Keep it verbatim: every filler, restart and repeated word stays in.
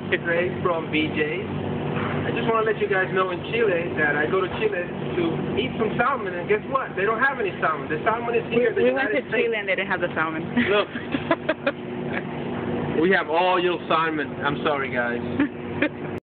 Craig from B J's. I just want to let you guys know in Chile that I go to Chile to eat some salmon, and guess what? They don't have any salmon. The salmon is here. We, in the we went to United States. Chile and they didn't have the salmon. Look, we have all your salmon. I'm sorry, guys.